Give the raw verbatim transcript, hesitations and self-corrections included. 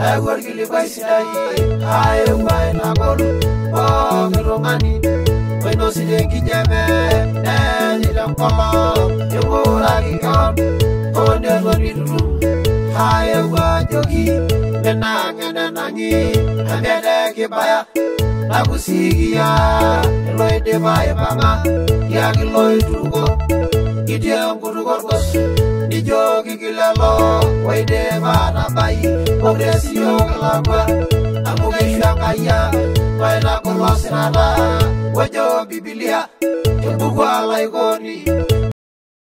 Nagor gili baisidai Ayo mbai nagor Oh kirongani Weno sidengi jeme Neni damkolo Yungu lagi kawan Onde goni dulu Ayo mbai jogi Nena ngene nangi Ngene kibaya Nakusigia Eloi de baya banga Yagi loi turugo Iti angkuru korkos Nijogi gilelo Waide bana bayi Progresio kelapa Amuge syakaya Waina kulosinada Wajo bibilia Kebuku alaikoni